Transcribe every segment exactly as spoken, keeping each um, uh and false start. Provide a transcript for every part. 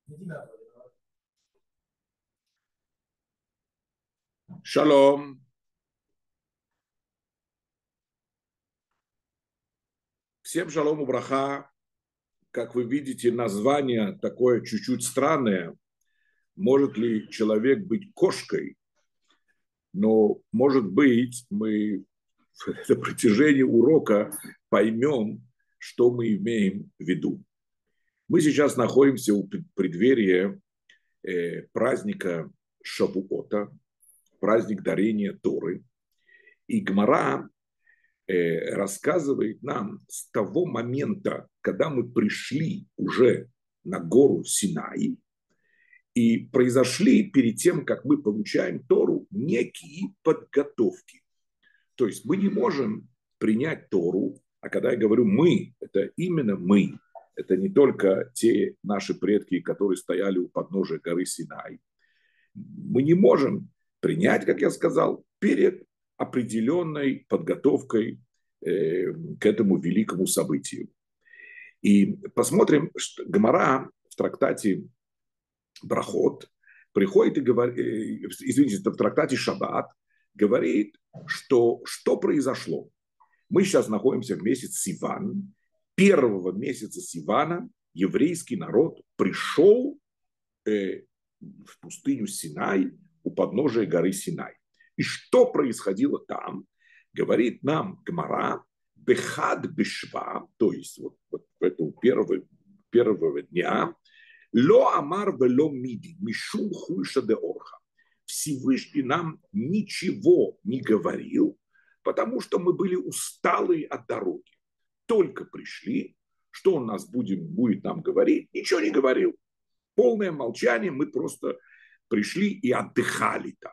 Шалом. Всем шалом убраха. Как вы видите, название такое чуть-чуть странное. Может ли человек быть кошкой? Но, может быть, мы на протяжении урока поймем, что мы имеем в виду. Мы сейчас находимся у преддверия э, праздника Шавуота, праздник дарения Торы. И Гмара э, рассказывает нам с того момента, когда мы пришли уже на гору Синай, и произошли перед тем, как мы получаем Тору, некие подготовки. То есть мы не можем принять Тору, а когда я говорю «мы», это именно мы. Это не только те наши предки, которые стояли у подножия горы Синай. Мы не можем принять, как я сказал, перед определенной подготовкой э, к этому великому событию. И посмотрим, что Гемара в трактате Брахот приходит и говорит, э, извините, в трактате Шаббат говорит, что что произошло. Мы сейчас находимся в месяц Сиван. Первого месяца Сивана еврейский народ пришел э, в пустыню Синай у подножия горы Синай. И что происходило там, говорит нам Гмара, бехад бешва, то есть вот, вот этого первого, первого дня, ло амар вело миди, мишум хуйша де орха. Всевышний нам ничего не говорил, потому что мы были усталые от дороги. Только пришли, что он нас будет, будет нам говорить, ничего не говорил. Полное молчание, мы просто пришли и отдыхали там.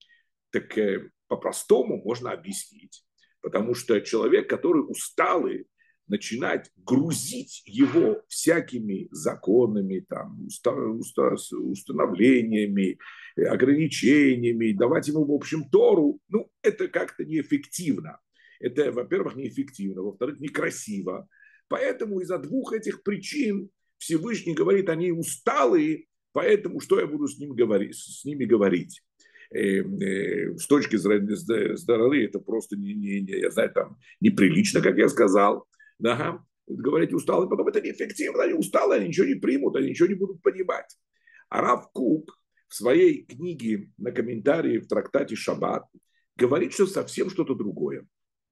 Так э, по-простому можно объяснить, потому что человек, который усталый, начинать грузить его всякими законами, там, уста, уста, установлениями, ограничениями, давать ему, в общем, Тору, ну, это как-то неэффективно. Это, во-первых, неэффективно, во-вторых, некрасиво. Поэтому из-за двух этих причин Всевышний говорит, они усталые, поэтому что я буду с, ним говорить, с ними говорить? Э, э, с точки зрения здоровья это просто не, не, не, я знаю, там, неприлично, как я сказал. Да? Говорить усталые, потом это неэффективно, они усталые, они ничего не примут, они ничего не будут понимать. А Рав Кук в своей книге на комментарии в трактате Шаббат говорит, что совсем что-то другое.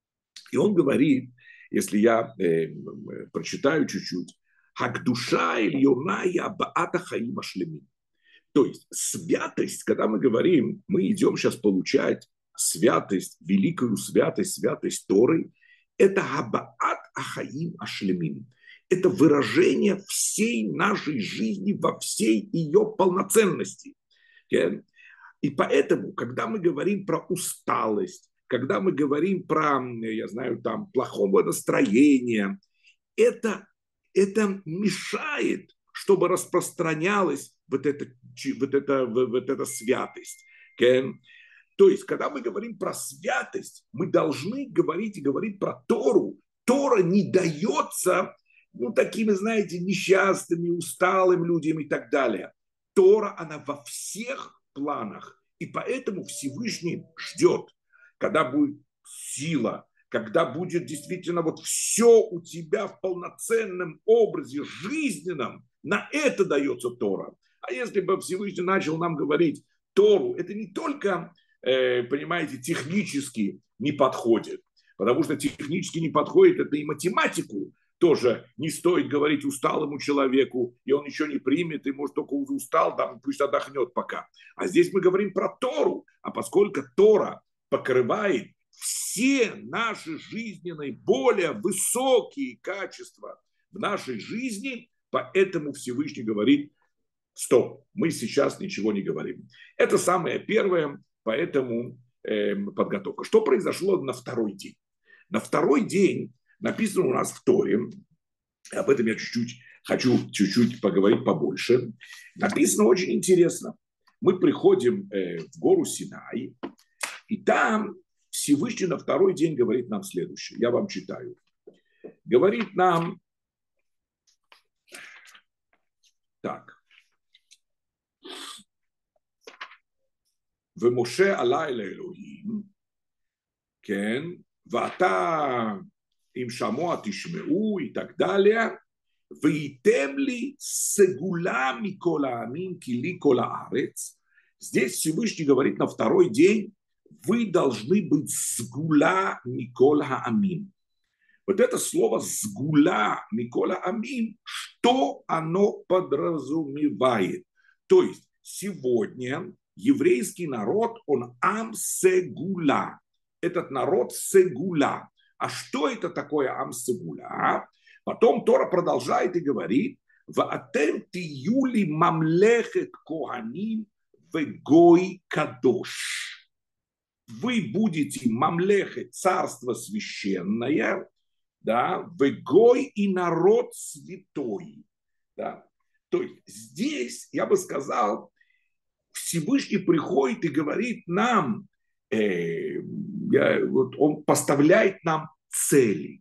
И он говорит, если я э, прочитаю чуть-чуть, «Хагдуша ильоная баата хаим ашлемим». То есть святость, когда мы говорим, мы идем сейчас получать святость, великую святость, святость Торы, это габаат ахаим ашлемим. Это выражение всей нашей жизни во всей ее полноценности. И поэтому, когда мы говорим про усталость, когда мы говорим про, я знаю, там, плохое настроение, это, это мешает, чтобы распространялась вот эта, вот эта, вот эта святость. То есть, когда мы говорим про святость, мы должны говорить и говорить про Тору. Тора не дается, ну, такими, знаете, несчастными, усталым людям и так далее. Тора, она во всех планах. И поэтому Всевышний ждет, когда будет сила, когда будет действительно вот все у тебя в полноценном образе жизненном, на это дается Тора. А если бы Всевышний начал нам говорить Тору, это не только, э, понимаете, технически не подходит, потому что технически не подходит, это и математику тоже не стоит говорить усталому человеку, и он еще не примет, и может только устал, там, пусть отдохнет пока. А здесь мы говорим про Тору, а поскольку Тора покрывает все наши жизненные, более высокие качества в нашей жизни, поэтому Всевышний говорит, стоп, мы сейчас ничего не говорим. Это самое первое, поэтому э, подготовка. Что произошло на второй день? На второй день написано у нас в Торе, об этом я чуть-чуть хочу чуть-чуть поговорить побольше, написано очень интересно. Мы приходим э, в гору Синай, и там Всевышний на второй день говорит нам следующее. Я вам читаю. Говорит нам так. ומשה עלה אל האלוהים, כן, ואתה אם שמוע תשמעו, и так далее, וייתם לי סגולה מכל העמים, כי לי כל הארץ. Здесь Всевышний говорит на второй день, вы должны быть сгула микол хаамим. Вот это слово сгула микол хаамим, что оно подразумевает? То есть сегодня еврейский народ, он ам сегула. Этот народ сегула. А что это такое ам сегула? Потом Тора продолжает и говорит, «Ваатем тиюли мамлехет коаним вегой кадош». Вы будете мамлехет, царство священное, да, вегой и народ святой. Да. То есть здесь, я бы сказал, Всевышний приходит и говорит нам, э, я, вот он поставляет нам цели.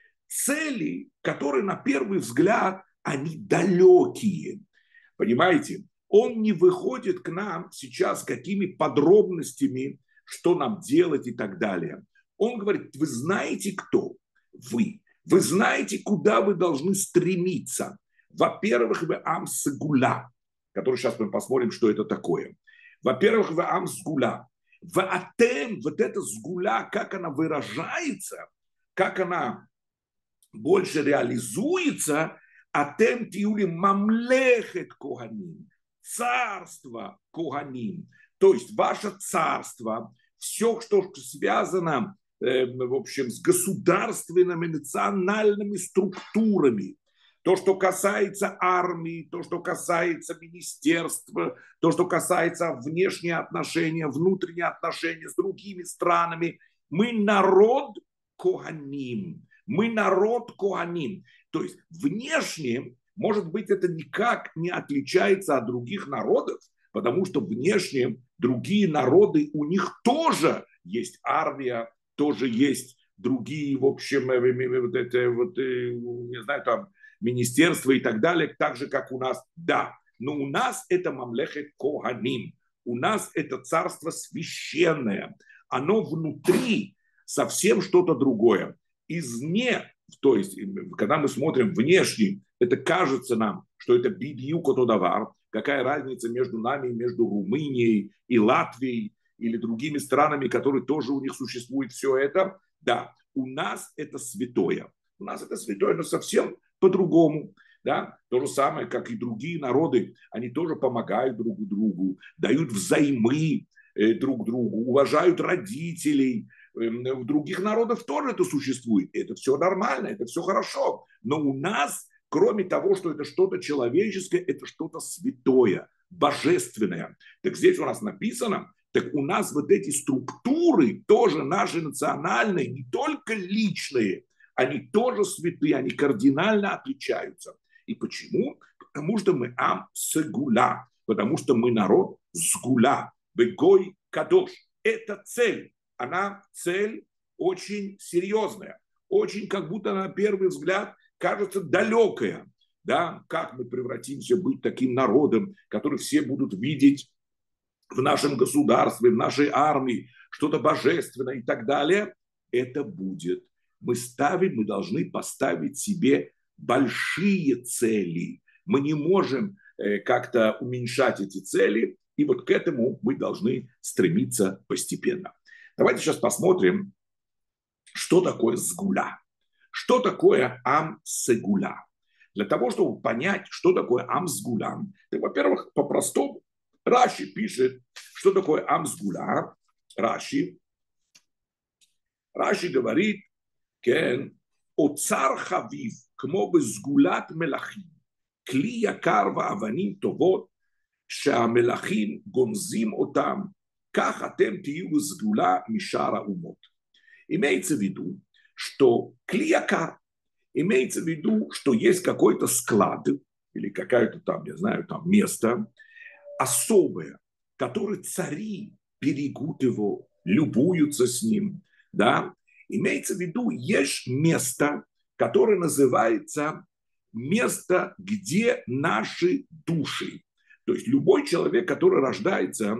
Цели, которые на первый взгляд, они далекие. Понимаете? Он не выходит к нам сейчас с какими подробностями, что нам делать и так далее. Он говорит, вы знаете, кто вы? Вы знаете, куда вы должны стремиться. Во-первых, вы ам сегула, который сейчас мы посмотрим, что это такое. Во-первых, вы ам сгула. Ваатем, вот эта сгула, как она выражается, как она больше реализуется, атем тиули мамлехет коганим, царство коганим, то есть ваше царство, все, что связано, э, в общем, с государственными, национальными структурами, то, что касается армии, то, что касается министерства, то, что касается внешние отношения, внутренние отношения с другими странами, мы народ коганим. Мы народ коаним. То есть внешне, может быть, это никак не отличается от других народов, потому что внешне другие народы, у них тоже есть армия, тоже есть другие, в общем, вот это, вот, не знаю, там, министерства и так далее, так же, как у нас. Да, но у нас это мамлехет коаним. У нас это царство священное. Оно внутри совсем что-то другое. Извне, то есть, когда мы смотрим внешне, это кажется нам, что это бидьюк отодавар, какая разница между нами, между Румынией и Латвией или другими странами, которые тоже у них существует все это. Да, у нас это святое. У нас это святое, но совсем по-другому. Да? То же самое, как и другие народы, они тоже помогают друг другу, дают взаймы друг другу, уважают родителей. В других народах тоже это существует. Это все нормально, это все хорошо. Но у нас, кроме того, что это что-то человеческое, это что-то святое, божественное. Так здесь у нас написано, так у нас вот эти структуры, тоже наши национальные, не только личные, они тоже святые, они кардинально отличаются. И почему? Потому что мы ам сегула, потому что мы народ сгула, бегой кадош. Это цель. Она цель очень серьезная, очень как будто на первый взгляд кажется далекая. Да? Как мы превратимся быть таким народом, который все будут видеть в нашем государстве, в нашей армии, что-то божественное и так далее. Это будет. Мы ставим, мы должны поставить себе большие цели. Мы не можем э, как-то уменьшать эти цели, и вот к этому мы должны стремиться постепенно. Давайте сейчас посмотрим, что такое сгула. Что такое ам сегула? Для того, чтобы понять, что такое ам сгула, то, во-первых, по-простому Раши пишет, что такое ам сгула. Раши. Раши говорит, кен, оцар хавив, кмо безгулат мелахим, кли якар вааваним товот, שהמלכים גונזים אותם, כך אתם תהיו סגולה משאר האומות. Имеется в виду, что клияка, имеется в виду, что есть какой-то склад или какое-то там, я знаю, там место особое, которое цари берегут его, любуются с ним, да. Имеется в виду, есть место, которое называется место, где наши души. То есть любой человек, который рождается,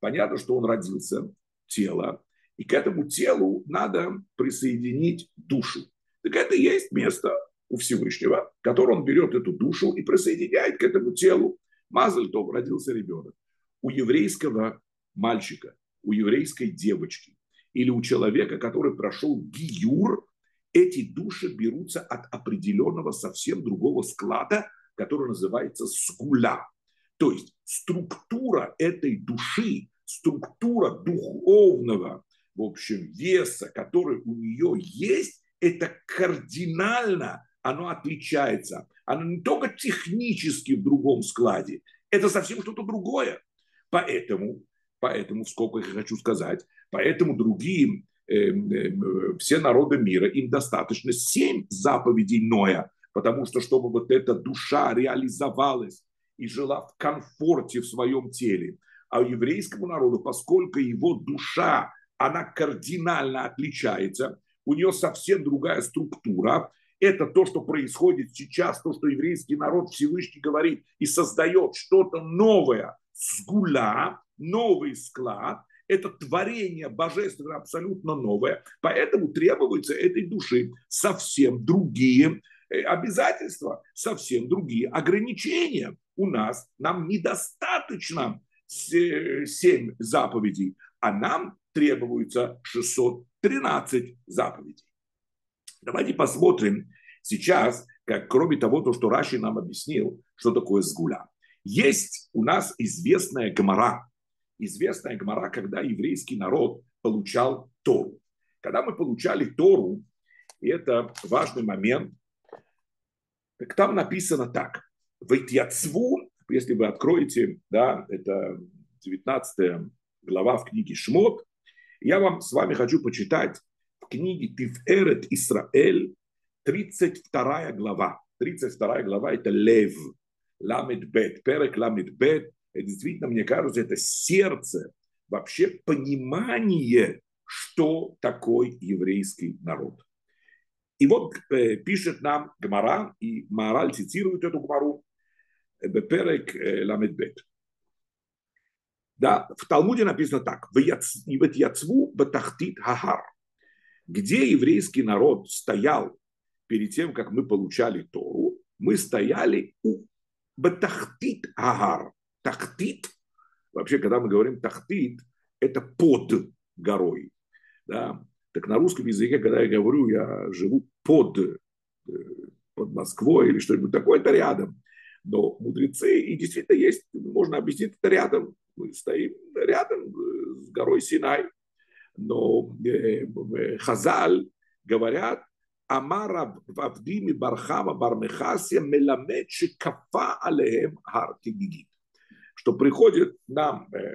понятно, что он родился, тело, и к этому телу надо присоединить душу. Так это и есть место у Всевышнего, в котором он берет эту душу и присоединяет к этому телу. Мазаль тов, родился ребенок. У еврейского мальчика, у еврейской девочки или у человека, который прошел гиюр, эти души берутся от определенного совсем другого склада, который называется сгуля. То есть структура этой души, структура духовного, в общем, веса, который у нее есть, это кардинально, оно отличается. Оно не только технически в другом складе, это совсем что-то другое. Поэтому, поэтому, сколько я хочу сказать, поэтому другим, э, э, все народы мира, им достаточно семь заповедей Ноя, потому что, чтобы вот эта душа реализовалась и жила в комфорте в своем теле. А еврейскому народу, поскольку его душа, она кардинально отличается, у нее совсем другая структура. Это то, что происходит сейчас, то, что еврейский народ Всевышний говорит и создает что-то новое, сгуля, новый склад. Это творение божественное абсолютно новое. Поэтому требуется этой души совсем другие обязательства, совсем другие ограничения. У нас, нам недостаточно семь заповедей, а нам требуется шестьсот тринадцать заповедей. Давайте посмотрим сейчас, как кроме того, то, что Раши нам объяснил, что такое сгуля. Есть у нас известная гемара. Известная гемара, когда еврейский народ получал Тору. Когда мы получали Тору, и это важный момент, так там написано так. Вайтьяцву, если вы откроете, да, это девятнадцатая глава в книге Шмот, я вам с вами хочу почитать в книге Тиферет Исраэль, тридцать вторая глава. тридцать вторая глава – это Лев, Ламед Бет, Перек Ламед Бет. И действительно, мне кажется, это сердце, вообще понимание, что такое еврейский народ. И вот э, пишет нам Гмара, и Маораль цитирует эту Гмару, Перек э, Ламед Бет. Да, в Талмуде написано так: «Вэтьяцву батахтит хахар», где еврейский народ стоял перед тем, как мы получали Тору, мы стояли у батахтит хахар. Тахтит, вообще, когда мы говорим тахтит, это под горой. Да? Так на русском языке, когда я говорю, я живу под, под Москвой или что-нибудь такое, это рядом. Но мудрецы, и действительно есть, можно объяснить это рядом. Мы стоим рядом с горой Синай. Но э, Хазаль говорят, Амара Вавдими Бархама Бармехасия Меламед Шикафа Алеем Хартигигит. Что приходит нам э,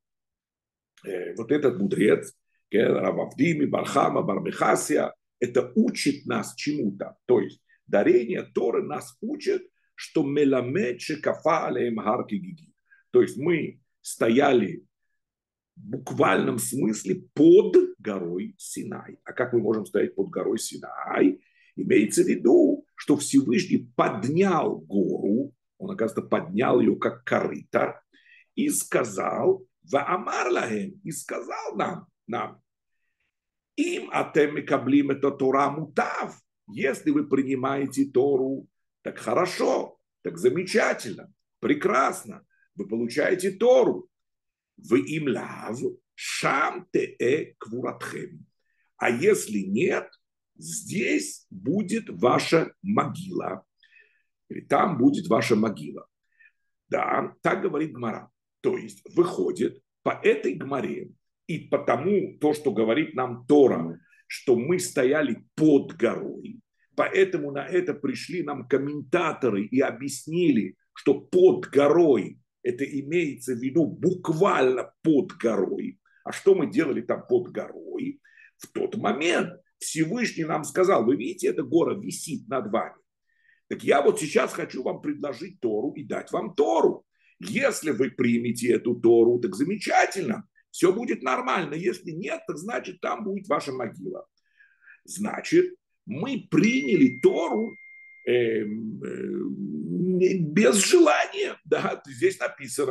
э, вот этот мудрец, Рававдими Бархама Бармехасия, это учит нас чему-то. То есть дарение Торы нас учит, что Меламед Шикафа Алеем Хартигигит. То есть мы стояли в буквальном смысле под горой Синай. А как мы можем стоять под горой Синай? Имеется в виду, что Всевышний поднял гору, он, оказывается, поднял ее как корыто, и сказал, «Ваамар лахем», и сказал нам, нам, «Им атем мекаблим это Тора мутав», если вы принимаете Тору, так хорошо, так замечательно, прекрасно, вы получаете Тору. Вы им лав, шам тее квуратхем. А если нет, здесь будет ваша могила. Или там будет ваша могила. Да, так говорит Гмара. То есть выходит по этой Гмаре и потому то, что говорит нам Тора, что мы стояли под горой. Поэтому на это пришли нам комментаторы и объяснили, что под горой это имеется в виду буквально под горой. А что мы делали там под горой? В тот момент Всевышний нам сказал, вы видите, эта гора висит над вами. Так я вот сейчас хочу вам предложить Тору и дать вам Тору. Если вы примете эту Тору, так замечательно, все будет нормально. Если нет, так значит там будет ваша могила. Значит, мы приняли Тору э, э, без желания. Да, здесь написано,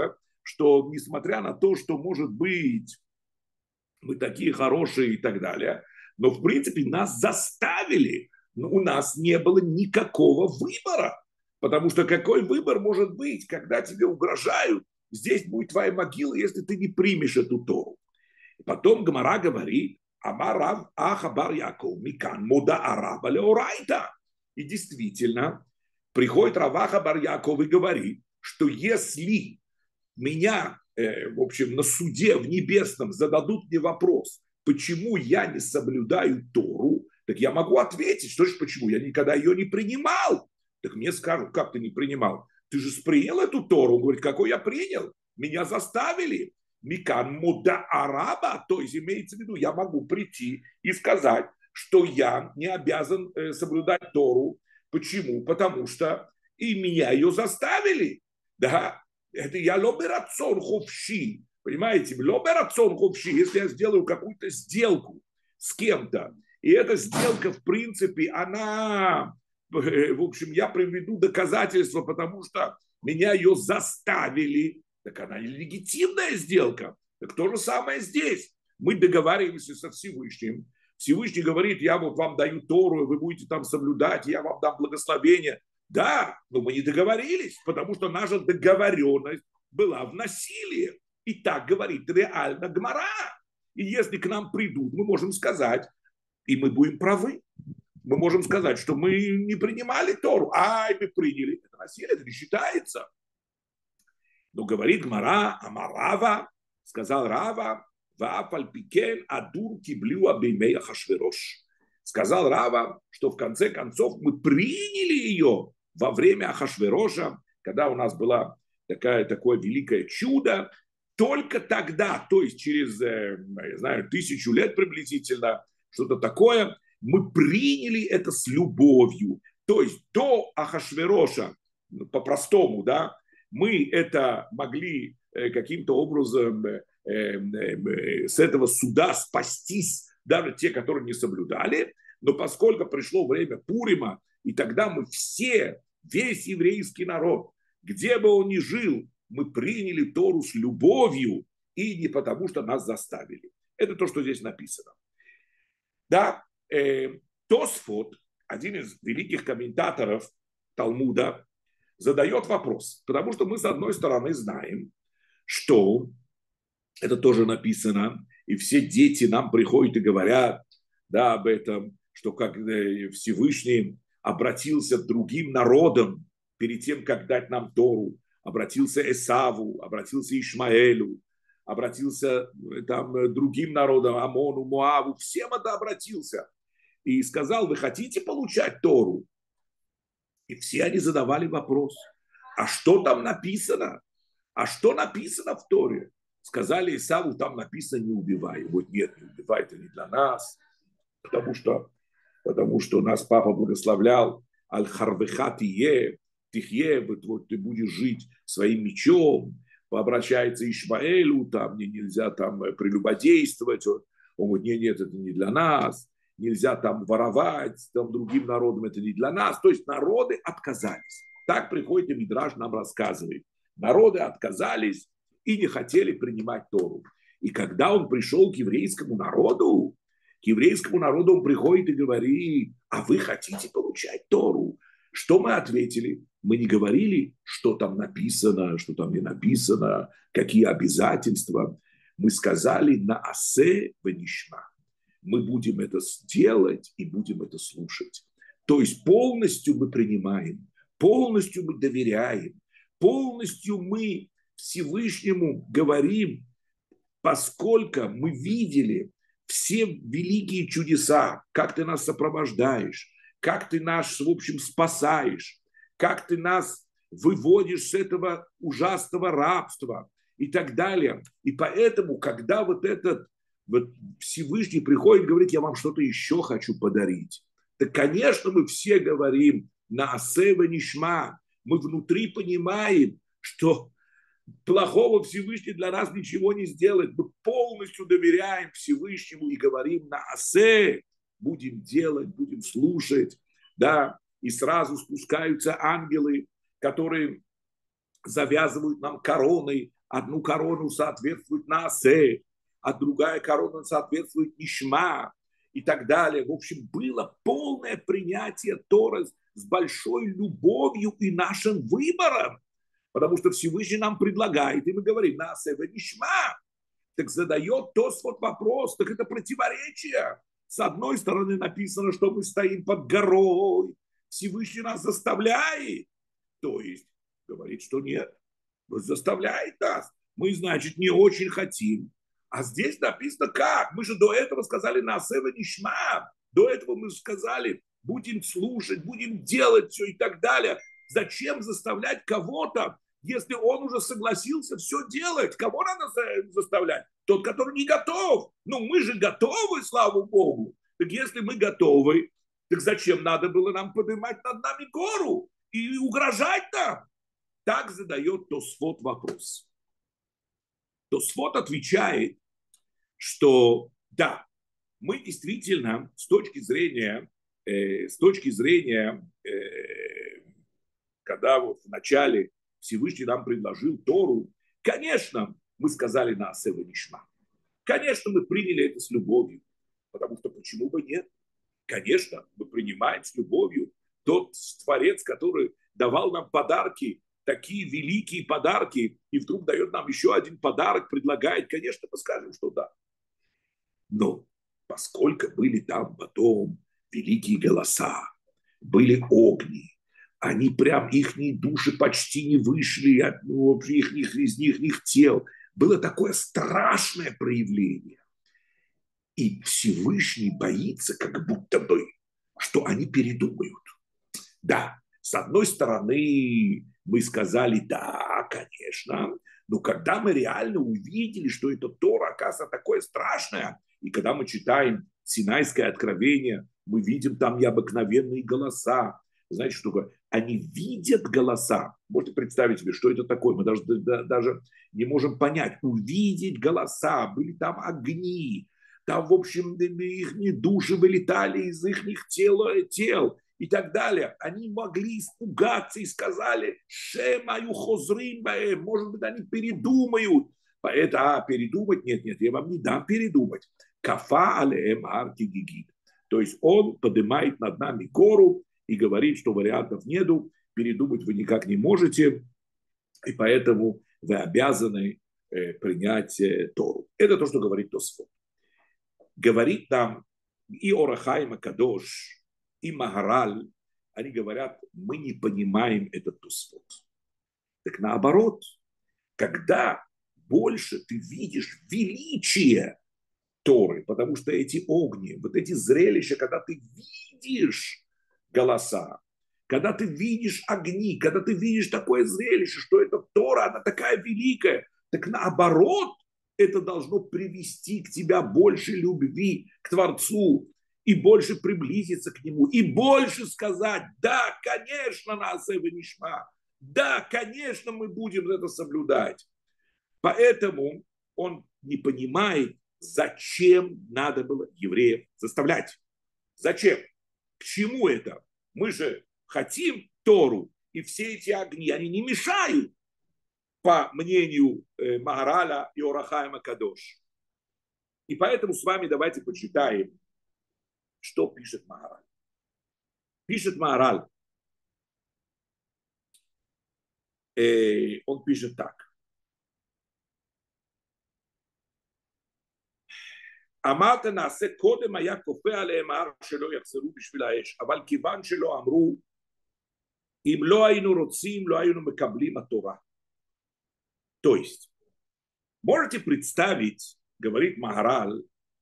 что несмотря на то, что, может быть, мы такие хорошие и так далее, но, в принципе, нас заставили. Но у нас не было никакого выбора. Потому что какой выбор может быть, когда тебе угрожают, здесь будет твоя могила, если ты не примешь эту Тору. Потом Гмара говорит, Амарав Ахабар Яков Микан Мода Араба Леорайта. И действительно, приходит Раваха бар Яков и говорит, что если меня, э, в общем, на суде в небесном зададут мне вопрос, почему я не соблюдаю Тору, так я могу ответить, что же почему, я никогда ее не принимал. Так мне скажут, как ты не принимал? Ты же принял эту Тору. Он говорит, какой я принял? Меня заставили. Микан муда араба, то есть имеется в виду, я могу прийти и сказать, что я не обязан э, соблюдать Тору. Почему? Потому что и меня ее заставили. Да, это я лоберацон ховши. Понимаете, лоберацон ховши, если я сделаю какую-то сделку с кем-то, и эта сделка, в принципе, она, в общем, я приведу доказательства, потому что меня ее заставили, так она легитимная сделка. Так то же самое здесь. Мы договариваемся со Всевышним. Всевышний говорит, я вот вам даю Тору, вы будете там соблюдать, я вам дам благословение. Да, но мы не договорились, потому что наша договоренность была в насилии. И так говорит реально Гмара. И если к нам придут, мы можем сказать, и мы будем правы. Мы можем сказать, что мы не принимали Тору. Ай, мы приняли. Это насилие, это не считается. Но говорит Гмара, Амарава, сказал Рава, Ваапальпикен адур киблю абеймея Ахашверош. Сказал Рава, что в конце концов мы приняли ее во время Ахашвероша, когда у нас было такое, такое великое чудо. Только тогда, то есть через, я знаю, тысячу лет приблизительно, что-то такое, мы приняли это с любовью. То есть до Ахашвероша, по-простому, да, мы это могли каким-то образом с этого суда спастись, даже те, которые не соблюдали. Но поскольку пришло время Пурима, и тогда мы все, весь еврейский народ, где бы он ни жил, мы приняли Тору с любовью и не потому, что нас заставили. Это то, что здесь написано. Да, э, Тосфот, один из великих комментаторов Талмуда, задает вопрос, потому что мы, с одной стороны, знаем, что это тоже написано, и все дети нам приходят и говорят, да, об этом, что как Всевышний обратился к другим народам перед тем, как дать нам Тору, обратился Эсаву, обратился Ишмаэлю, обратился там другим народам, Амону, Моаву, всем это обратился. И сказал, вы хотите получать Тору? И все они задавали вопрос, а что там написано? А что написано в Торе? Сказали Исаву, там написано не убивай. Вот нет, не убивай, это не для нас, потому что, потому что нас папа благословлял, аль-харвеха тие, тихе, вот ты будешь жить своим мечом. Обращается Ишмаэлю, там мне нельзя там прелюбодействовать. Он говорит, нет, нет, это не для нас. Нельзя там воровать, там другим народам это не для нас. То есть народы отказались. Так приходит и Мидраш нам рассказывает. Народы отказались и не хотели принимать Тору. И когда он пришел к еврейскому народу, к еврейскому народу он приходит и говорит, а вы хотите получать Тору? Что мы ответили? Мы не говорили, что там написано, что там не написано, какие обязательства. Мы сказали на асе венишма. Мы будем это делать и будем это слушать. То есть полностью мы принимаем, полностью мы доверяем, полностью мы Всевышнему говорим, поскольку мы видели все великие чудеса, как ты нас сопровождаешь, как ты нас, в общем, спасаешь, как ты нас выводишь с этого ужасного рабства и так далее. И поэтому, когда вот этот вот Всевышний приходит и говорит, я вам что-то еще хочу подарить, так, конечно, мы все говорим на асе венишма. Мы внутри понимаем, что плохого Всевышний для нас ничего не сделает. Мы полностью доверяем Всевышнему и говорим на асе, будем делать, будем слушать, да, и сразу спускаются ангелы, которые завязывают нам короны, одну корону соответствует Наасе, а другая корона соответствует Нишма и так далее. В общем, было полное принятие Торы с большой любовью и нашим выбором, потому что Всевышний нам предлагает, и мы говорим Наасе ве Нишма. Так задает Тосфот вопрос, так это противоречие. С одной стороны написано, что мы стоим под горой, Всевышний нас заставляет, то есть говорит, что нет, заставляет нас. Мы, значит, не очень хотим. А здесь написано как? Мы же до этого сказали Наасе ве Нишма. До этого мы сказали, будем слушать, будем делать все и так далее. Зачем заставлять кого-то, если он уже согласился все делать? Кого надо заставлять? Тот, который не готов. Ну, мы же готовы, слава Богу. Так если мы готовы, так зачем надо было нам поднимать над нами гору и угрожать нам? Так задает Тосфот вопрос. Тосфот отвечает, что да, мы действительно с точки зрения, э, с точки зрения, э, когда вот в начале Всевышний нам предложил Тору, конечно, мы сказали Наасе ве Нишма. Конечно, мы приняли это с любовью, потому что почему бы нет? Конечно, мы принимаем с любовью тот Творец, который давал нам подарки, такие великие подарки, и вдруг дает нам еще один подарок, предлагает, конечно, мы скажем, что да. Но поскольку были там потом великие голоса, были огни, они прям, их души почти не вышли от, ну, их, их, из них, их тел. Было такое страшное проявление. И Всевышний боится, как будто бы, что они передумают. Да, с одной стороны, мы сказали, да, конечно, но когда мы реально увидели, что это Тора, оказывается, такое страшное, и когда мы читаем Синайское откровение, мы видим там необыкновенные голоса. Знаете, что такое? Они видят голоса. Можете представить себе, что это такое? Мы даже, даже не можем понять. Увидеть голоса, были там огни, там, в общем, их души вылетали из их тел, тел и так далее. Они могли испугаться и сказали, «Шемаю хозрим баэм», может быть, они передумают. Поэтому, а, передумать? Нет, нет, я вам не дам передумать. Кафа алеем арки гигит. То есть он поднимает над нами гору и говорит, что вариантов нету, передумать вы никак не можете, и поэтому вы обязаны э, принять э, Тору. Это то, что говорит Тосфот. Говорит нам и Ор ха-Хаим Кадош, и Магараль, они говорят, мы не понимаем этот Тосфот. Так наоборот, когда больше ты видишь величие Торы, потому что эти огни, вот эти зрелища, когда ты видишь голоса, когда ты видишь огни, когда ты видишь такое зрелище, что эта Тора, она такая великая, так наоборот, это должно привести к тебе больше любви к Творцу и больше приблизиться к Нему, и больше сказать, да, конечно, Наасе ве Нишма, да, конечно, мы будем это соблюдать. Поэтому он не понимает, зачем надо было евреев заставлять. Зачем? К чему это? Мы же хотим Тору, и все эти огни, они не мешают, по мнению э, Магараля и Ор ха-Хаим Кадош. И поэтому с вами давайте почитаем, что пишет Магараль. Пишет Магараль. Э, он пишет так. אמרת נעשה קודם היה כופה עליהם ההר שלא יחזרו בשביל האש, אבל כיוון שלא אמרו, אם לא היינו רוצים, לא היינו מקבלים התורה. То есть, можете представить, говорит Магараль,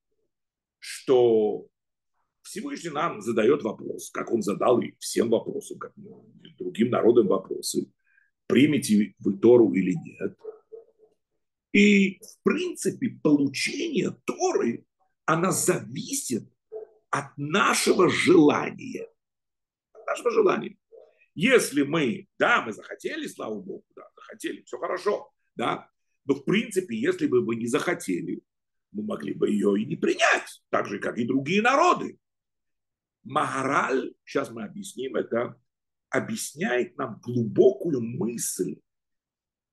что Всевышний нам задает вопрос, как он задал и всем вопросам, как другим народам вопросы, примете вы Тору или нет. И, в принципе, получение Торы, она зависит от нашего желания. От нашего желания. Если мы, да, мы захотели, слава Богу, да, захотели, все хорошо, да, но, в принципе, если бы вы не захотели, мы могли бы ее и не принять, так же, как и другие народы. Магараль, сейчас мы объясним это, объясняет нам глубокую мысль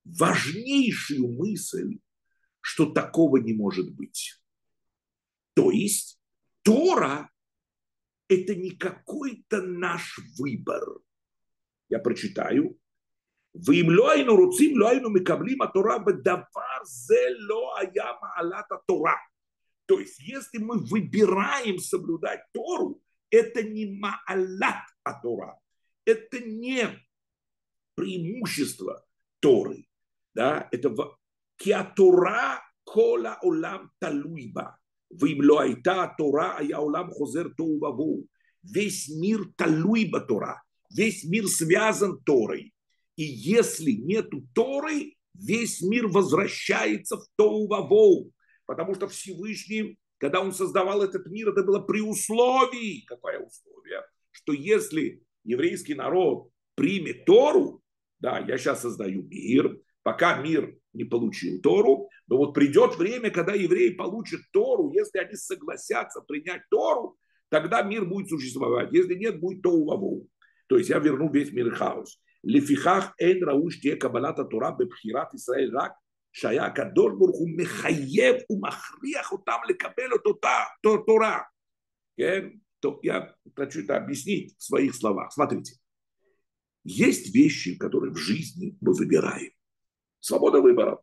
важнейшую мысль, что такого не может быть. То есть Тора – это не какой-то наш выбор. Я прочитаю. ואם לא היינו רוצים, לא היינו מקבלים התורה בדבר זה לא היה מעלת התורה. То есть, если мы выбираем соблюдать Тору, это не маалат а-Тора, это не преимущество Торы, да, это ки-а-Тора кол а-олам талуй ба, ואם לא הייתה התורה, היה העולם חוזר תוהו ובוהו. Весь мир талуй ба Тора, весь мир связан Торой. И если нету Торы, весь мир возвращается в тоу вавоу. Потому что Всевышний, когда он создавал этот мир, это было при условии. Какое условие? Что если еврейский народ примет Тору, да, я сейчас создаю мир, пока мир не получил Тору, но вот придет время, когда евреи получат Тору, если они согласятся принять Тору, тогда мир будет существовать. Если нет, будет тоу вавоу. То есть я верну весь мир в хаос. לפיכך אין ראוי שתהיה קבלת התורה בבחירת ישראל רק שהיה הקדוש ברוך הוא מחייב ומכריח אותם לקבל את אותה תורה. כן? То я хочу это объяснить в своих словах. Смотрите. Есть вещи, которые в жизни мы выбираем. Свобода выбора.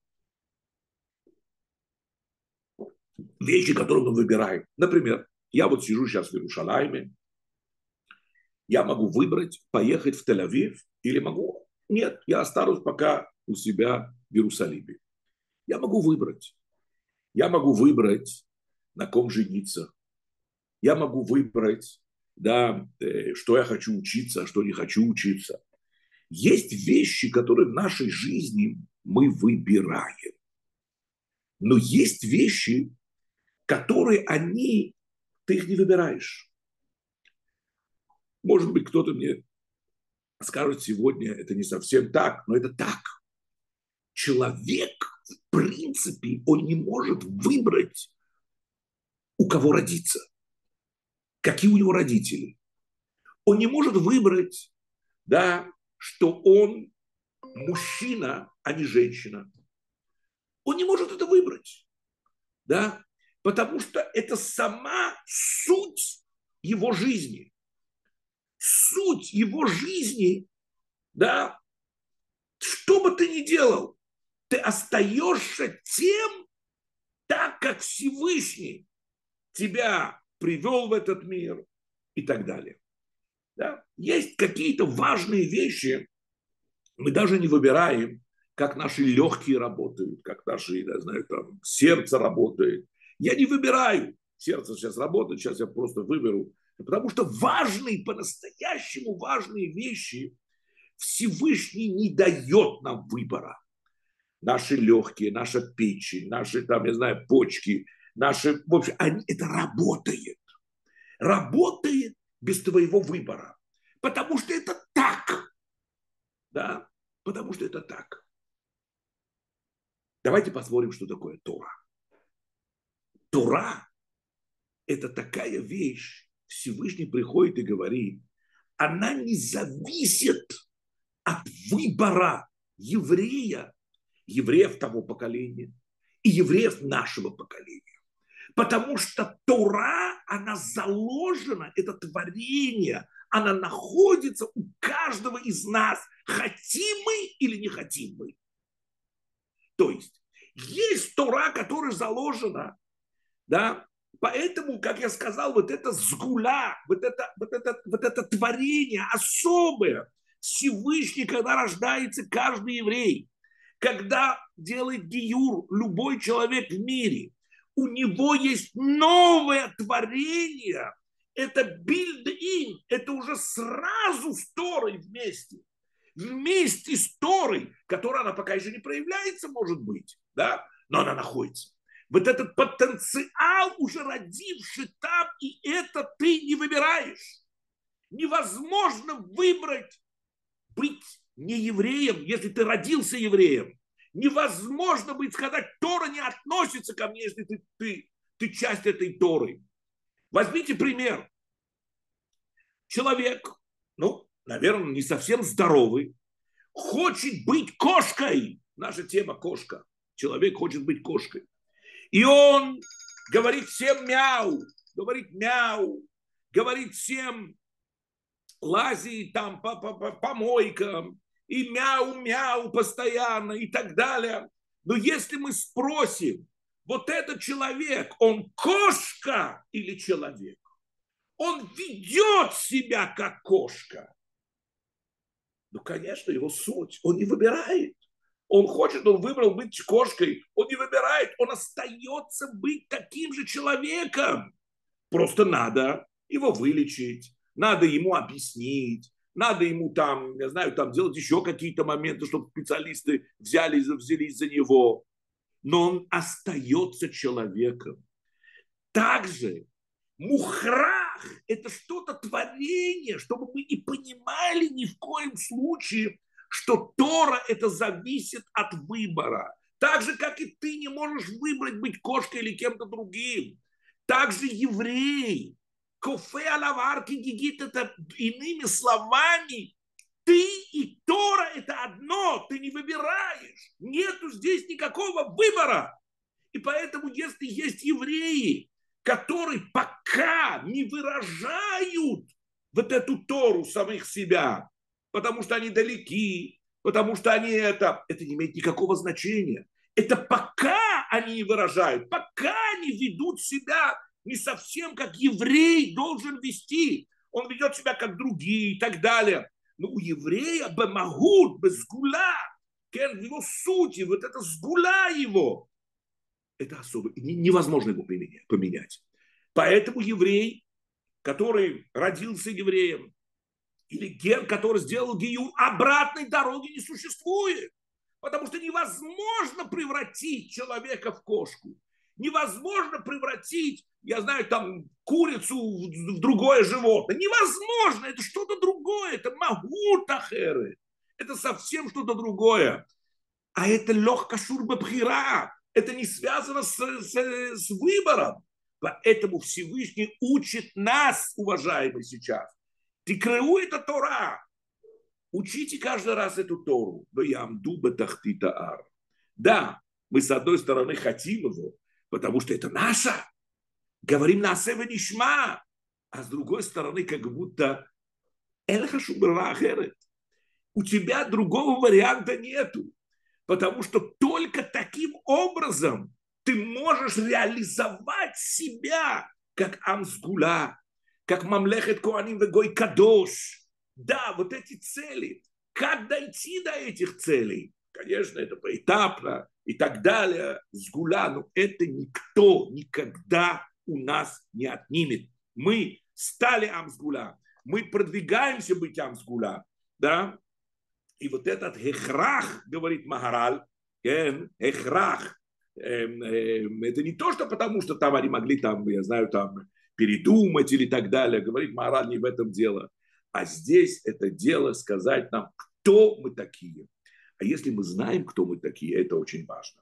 Вещи, которые мы выбираем. Например, я вот сижу сейчас в Иерусалиме. Я могу выбрать, поехать в Тель-Авив, или могу, нет, я останусь пока у себя в Иерусалиме. Я могу выбрать. Я могу выбрать, на ком жениться. Я могу выбрать, да, что я хочу учиться, а что не хочу учиться. Есть вещи, которые в нашей жизни мы выбираем. Но есть вещи, которые они, ты их не выбираешь. Может быть, кто-то мне скажет сегодня, это не совсем так, но это так. Человек, в принципе, он не может выбрать, у кого родиться, какие у него родители. Он не может выбрать, да, что он мужчина, а не женщина. Он не может это выбрать, да, потому что это сама суть его жизни. Суть его жизни, да, что бы ты ни делал, ты остаешься тем, так как Всевышний тебя привел в этот мир и так далее. Да? Есть какие-то важные вещи, мы даже не выбираем, как наши легкие работают, как наши, я знаю, там, сердце работает. Я не выбираю, сердце сейчас работает, сейчас я просто выберу. Потому что важные, по-настоящему важные вещи Всевышний не дает нам выбора. Наши легкие, наша печень, наши, там, я знаю, почки, наши, в общем, они, это работает. Работает без твоего выбора. Потому что это так. Да? Потому что это так. Давайте посмотрим, что такое Тора. Тора – это такая вещь, Всевышний приходит и говорит, она не зависит от выбора еврея, евреев того поколения и евреев нашего поколения. Потому что Тора, она заложена, это творение, она находится у каждого из нас, хотим мы или не хотим мы. То есть, есть Тора, которая заложена, да, поэтому, как я сказал, вот это сгуля, вот это, вот это, вот это творение особое, Всевышний, когда рождается каждый еврей, когда делает гиюр любой человек в мире, у него есть новое творение, это build-in, это уже сразу с Торой вместе, вместе с Торой, которая она пока еще не проявляется, может быть, да, но она находится. Вот этот потенциал, уже родивший там, и это ты не выбираешь. Невозможно выбрать быть не евреем, если ты родился евреем. Невозможно быть, сказать, Тора не относится ко мне, если ты, ты, ты часть этой Торы. Возьмите пример. Человек, ну, наверное, не совсем здоровый, хочет быть кошкой. Наша тема кошка. Человек хочет быть кошкой. И он говорит всем мяу, говорит мяу, говорит всем лазит там по, по, по помойкам и мяу-мяу постоянно и так далее. Но если мы спросим, вот этот человек, он кошка или человек? Он ведет себя как кошка. Ну, конечно, его суть. Он не выбирает. Он хочет, он выбрал быть кошкой. Он не выбирает. Он остается быть таким же человеком. Просто надо его вылечить. Надо ему объяснить. Надо ему там, я знаю, там делать еще какие-то моменты, чтобы специалисты взяли, взялись за него. Но он остается человеком. Также мухрах – это что-то творение, чтобы мы не понимали ни в коем случае, что Тора – это зависит от выбора. Так же, как и ты не можешь выбрать быть кошкой или кем-то другим. Также еврей, кофе алаварки гигит – это иными словами, ты и Тора – это одно, ты не выбираешь. Нету здесь никакого выбора. И поэтому, если есть евреи, которые пока не выражают вот эту Тору самих себя, потому что они далеки, потому что они это, это не имеет никакого значения. Это пока они не выражают, пока они ведут себя не совсем как еврей должен вести. Он ведет себя как другие и так далее. Но у еврея бемагут, безгула, в его сути, вот это сгула его, это особо, невозможно его поменять. Поэтому еврей, который родился евреем, или гер, который сделал гиюр, обратной дороги не существует. Потому что невозможно превратить человека в кошку. Невозможно превратить, я знаю, там, курицу в другое животное. Невозможно, это что-то другое. Это магутахеры. Это совсем что-то другое. А это легкашур бабхира. Это не связано с, с, с выбором. Поэтому Всевышний учит нас, уважаемые сейчас. Тикреу это Тора. Учите каждый раз эту Тору. Да, мы с одной стороны хотим его, потому что это наша. Говорим на себе нишма. А с другой стороны, как будто у тебя другого варианта нету. Потому что только таким образом ты можешь реализовать себя, как Амсгула, как Мамлехет Коаним Вегой Кадош. Да, вот эти цели. Как дойти до этих целей? Конечно, это поэтапно и так далее. Сгула, но это никто никогда у нас не отнимет. Мы стали Амсгула. Мы продвигаемся быть Амсгула. Да? И вот этот хехрах, говорит Магараль, хехрах, это не то, что потому, что там они могли, там, я знаю, там передумать или так далее. Говорит Магараль, не в этом дело. А здесь это дело сказать нам, кто мы такие. А если мы знаем, кто мы такие, это очень важно.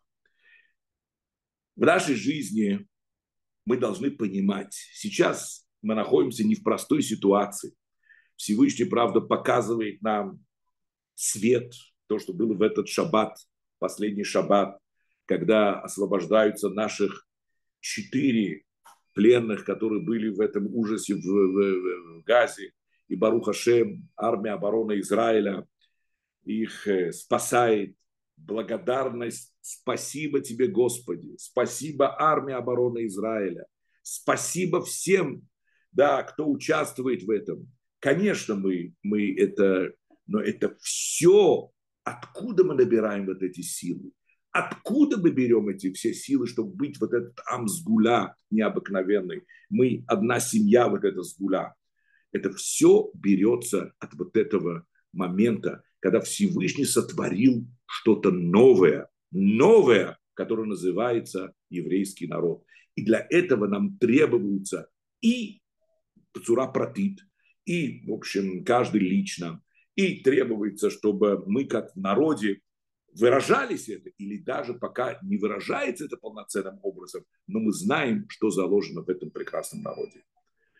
В нашей жизни мы должны понимать, сейчас мы находимся не в простой ситуации. Всевышний, правда, показывает нам свет, то, что было в этот шаббат, последний шаббат, когда освобождаются наших четыре пленных, которые были в этом ужасе в, в, в Газе, и Барух Ашем, армия обороны Израиля, их спасает. Благодарность, спасибо тебе, Господи, спасибо армии обороны Израиля, спасибо всем, да, кто участвует в этом. Конечно, мы, мы это... Но это все, откуда мы набираем вот эти силы? Откуда мы берем эти все силы, чтобы быть вот этот амсгуля необыкновенный? Мы одна семья, вот эта сгуля. Это все берется от вот этого момента, когда Всевышний сотворил что-то новое, новое, которое называется еврейский народ. И для этого нам требуется и цура пратит, и, в общем, каждый лично. И требуется, чтобы мы как в народе выражались это, или даже пока не выражается это полноценным образом, но мы знаем, что заложено в этом прекрасном народе.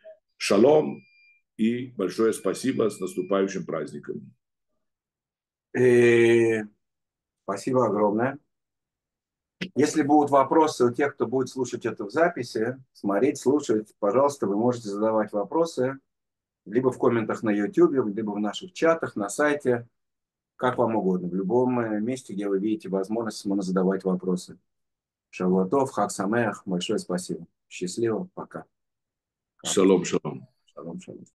Шалом и большое спасибо, с наступающим праздником. И спасибо огромное. Если будут вопросы у тех, кто будет слушать это в записи, смотреть, слушать, пожалуйста, вы можете задавать вопросы либо в комментах на YouTube, либо в наших чатах, на сайте, как вам угодно. В любом месте, где вы видите возможность, можно задавать вопросы. Шавуатов, Хаг Самеах, большое спасибо. Счастливо, пока. Шалом, шалом. Шалом, шалом.